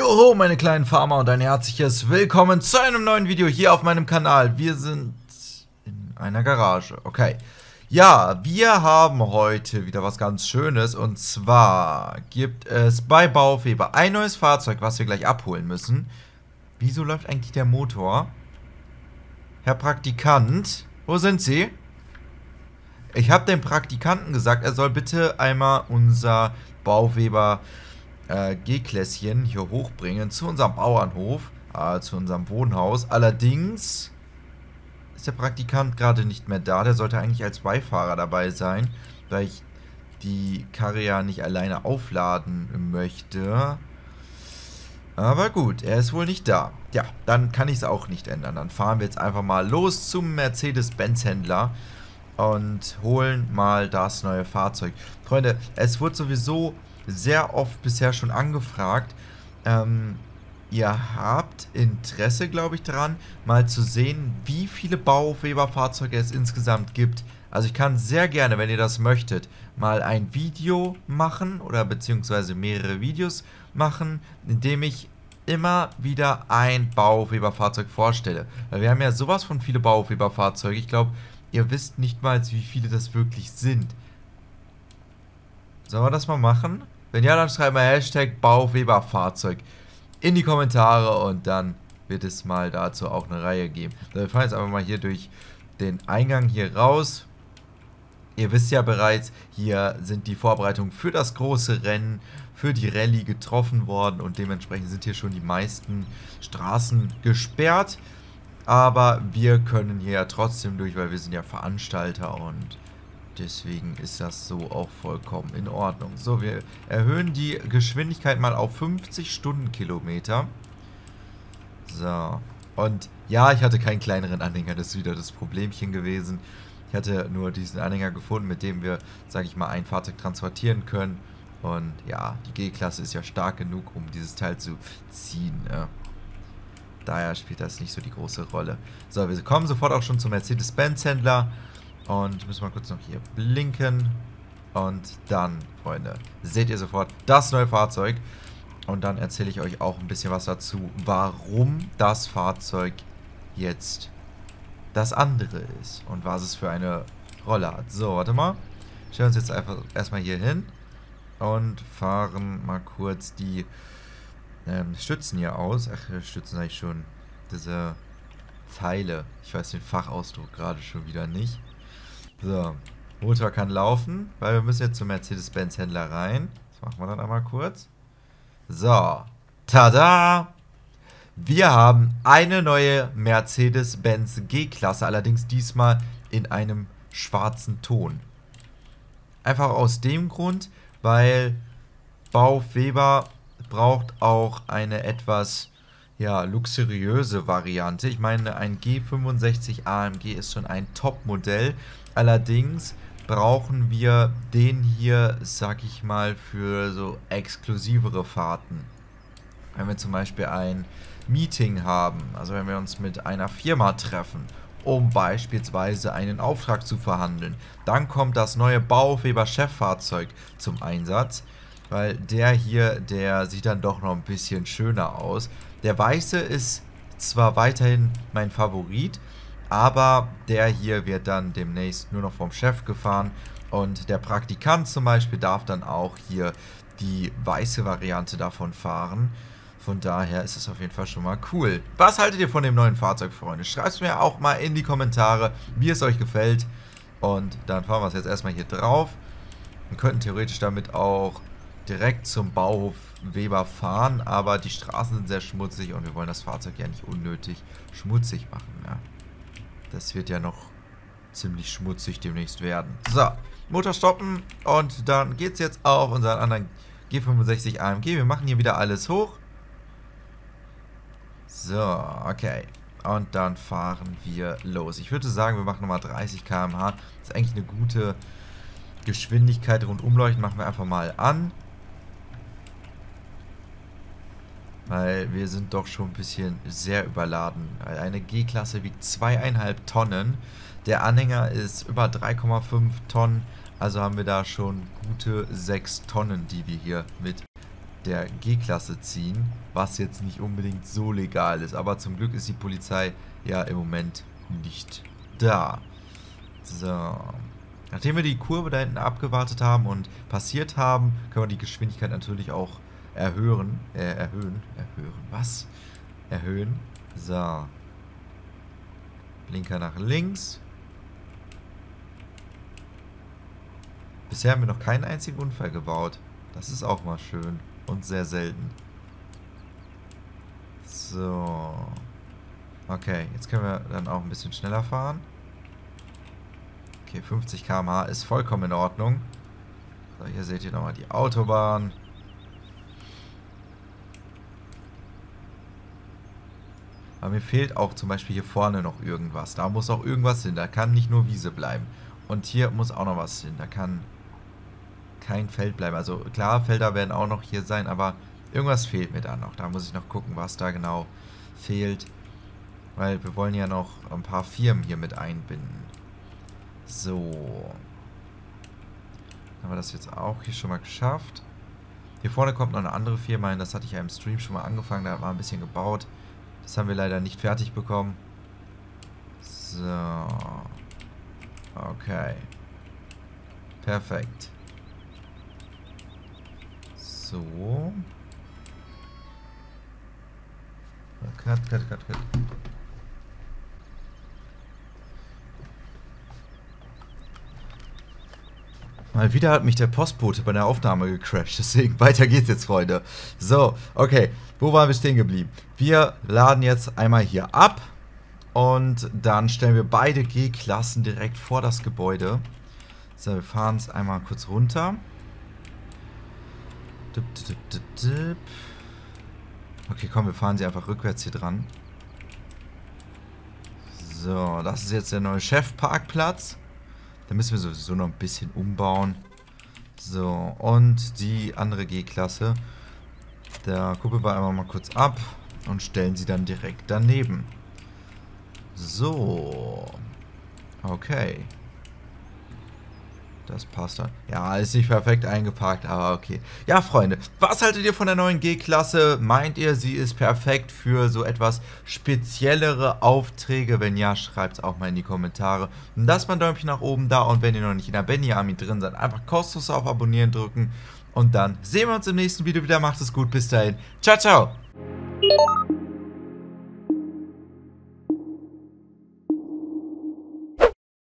Joho, meine kleinen Farmer und ein herzliches Willkommen zu einem neuen Video hier auf meinem Kanal. Wir sind in einer Garage, okay. Ja, wir haben heute wieder was ganz Schönes und zwar gibt es bei Bauweber ein neues Fahrzeug, was wir gleich abholen müssen. Wieso läuft eigentlich der Motor? Herr Praktikant, wo sind Sie? Ich habe dem Praktikanten gesagt, er soll bitte einmal unser Bauweber G-Klässchen hier hochbringen zu unserem Bauernhof, zu unserem Wohnhaus. Allerdings ist der Praktikant gerade nicht mehr da. Der sollte eigentlich als Beifahrer dabei sein, weil ich die Karre ja nicht alleine aufladen möchte. Aber gut, er ist wohl nicht da. Ja, dann kann ich es auch nicht ändern. Dann fahren wir jetzt einfach mal los zum Mercedes-Benz-Händler und holen mal das neue Fahrzeug. Freunde, es wurde sowieso sehr oft bisher schon angefragt. Ihr habt Interesse, glaube ich, daran, mal zu sehen, wie viele Bauweber-Fahrzeuge es insgesamt gibt. Also ich kann sehr gerne, wenn ihr das möchtet, mal ein Video machen oder beziehungsweise mehrere Videos machen, indem ich immer wieder ein Bauweber-Fahrzeug vorstelle. Weil wir haben ja sowas von viele Bauweber-Fahrzeuge. Ich glaube, ihr wisst nicht mal, wie viele das wirklich sind. Sollen wir das mal machen? Wenn ja, dann schreiben wir Hashtag Bauweber-Fahrzeug in die Kommentare und dann wird es mal dazu auch eine Reihe geben. Wir fahren jetzt einfach mal hier durch den Eingang hier raus. Ihr wisst ja bereits, hier sind die Vorbereitungen für das große Rennen, für die Rallye getroffen worden und dementsprechend sind hier schon die meisten Straßen gesperrt. Aber wir können hier ja trotzdem durch, weil wir sind ja Veranstalter und deswegen ist das so auch vollkommen in Ordnung. So, wir erhöhen die Geschwindigkeit mal auf 50 Stundenkilometer. So, und ja, ich hatte keinen kleineren Anhänger, das ist wieder das Problemchen gewesen. Ich hatte nur diesen Anhänger gefunden, mit dem wir, sage ich mal, ein Fahrzeug transportieren können. Und ja, die G-Klasse ist ja stark genug, um dieses Teil zu ziehen. Daher spielt das nicht so die große Rolle. So, wir kommen sofort auch schon zum Mercedes-Benz-Händler. Und müssen wir kurz noch hier blinken. Und dann, Freunde, seht ihr sofort das neue Fahrzeug. Und dann erzähle ich euch auch ein bisschen was dazu, warum das Fahrzeug jetzt das andere ist. Und was es für eine Rolle hat. So, warte mal. Stellen uns jetzt einfach erstmal hier hin. Und fahren mal kurz die Stützen hier aus. Ach, Stützen habe ich schon. Diese Teile. Ich weiß den Fachausdruck gerade schon wieder nicht. So, Motor kann laufen, weil wir müssen jetzt zum Mercedes-Benz-Händler rein. Das machen wir dann einmal kurz. So, tada! Wir haben eine neue Mercedes-Benz G-Klasse, allerdings diesmal in einem schwarzen Ton. Einfach aus dem Grund, weil Bauweber braucht auch eine etwas luxuriöse Variante. Ich meine, ein G65 AMG ist schon ein Top-Modell. Allerdings brauchen wir den hier, sag ich mal, für so exklusivere Fahrten. Wenn wir zum Beispiel ein Meeting haben, also wenn wir uns mit einer Firma treffen, um beispielsweise einen Auftrag zu verhandeln, dann kommt das neue Bauweber Cheffahrzeug zum Einsatz. Weil der hier, der sieht dann doch noch ein bisschen schöner aus. Der weiße ist zwar weiterhin mein Favorit, aber der hier wird dann demnächst nur noch vom Chef gefahren. Und der Praktikant zum Beispiel darf dann auch hier die weiße Variante davon fahren. Von daher ist es auf jeden Fall schon mal cool. Was haltet ihr von dem neuen Fahrzeug, Freunde? Schreibt es mir auch mal in die Kommentare, wie es euch gefällt. Und dann fahren wir es jetzt erstmal hier drauf. Wir könnten theoretisch damit auch direkt zum Bauhof Weber fahren, aber die Straßen sind sehr schmutzig und wir wollen das Fahrzeug ja nicht unnötig schmutzig machen. Ja. Das wird ja noch ziemlich schmutzig demnächst werden. So, Motor stoppen und dann geht es jetzt auf unseren anderen G65 AMG. Wir machen hier wieder alles hoch. So, okay. Und dann fahren wir los. Ich würde sagen, wir machen nochmal 30 km/h. Das ist eigentlich eine gute Geschwindigkeit. Rundumleuchten machen wir einfach mal an. Weil wir sind doch schon ein bisschen sehr überladen. Eine G-Klasse wiegt 2,5 Tonnen. Der Anhänger ist über 3,5 Tonnen. Also haben wir da schon gute 6 Tonnen, die wir hier mit der G-Klasse ziehen, was jetzt nicht unbedingt so legal ist. Aber zum Glück ist die Polizei ja im Moment nicht da. So. Nachdem wir die Kurve da hinten abgewartet haben und passiert haben, können wir die Geschwindigkeit natürlich auch erhöhen. Erhöhen. So. Blinker nach links. Bisher haben wir noch keinen einzigen Unfall gebaut. Das ist auch mal schön und sehr selten. So. Okay, jetzt können wir dann auch ein bisschen schneller fahren. Okay, 50 km/h ist vollkommen in Ordnung. So, hier seht ihr nochmal die Autobahn. Aber mir fehlt auch zum Beispiel hier vorne noch irgendwas. Da muss auch irgendwas hin. Da kann nicht nur Wiese bleiben. Und hier muss auch noch was hin. Da kann kein Feld bleiben. Also klar, Felder werden auch noch hier sein, aber irgendwas fehlt mir da noch. Da muss ich noch gucken, was da genau fehlt. Weil wir wollen ja noch ein paar Firmen hier mit einbinden. So. Haben wir das jetzt auch hier schon mal geschafft. Hier vorne kommt noch eine andere Firma hin. Das hatte ich ja im Stream schon mal angefangen. Da war ein bisschen gebaut. Das haben wir leider nicht fertig bekommen. So. Okay. Perfekt. So. Cut. Mal wieder hat mich der Postbote bei der Aufnahme gecrashed, deswegen weiter geht's jetzt, Freunde. So, okay, wo waren wir stehen geblieben? Wir laden jetzt einmal hier ab und dann stellen wir beide G-Klassen direkt vor das Gebäude. So, wir fahren es einmal kurz runter. Okay, komm, wir fahren sie einfach rückwärts hier dran. So, das ist jetzt der neue Chefparkplatz. Da müssen wir sowieso noch ein bisschen umbauen. So, und die andere G-Klasse. Da kuppeln wir einmal mal kurz ab und stellen sie dann direkt daneben. So. Okay. Das passt dann. Ja, ist nicht perfekt eingeparkt, aber okay. Ja, Freunde, was haltet ihr von der neuen G-Klasse? Meint ihr, sie ist perfekt für so etwas speziellere Aufträge? Wenn ja, schreibt es auch mal in die Kommentare. Und lasst mal ein Däumchen nach oben da und wenn ihr noch nicht in der Benny Army drin seid, einfach kostenlos auf Abonnieren drücken. Und dann sehen wir uns im nächsten Video wieder. Macht es gut, bis dahin. Ciao, ciao.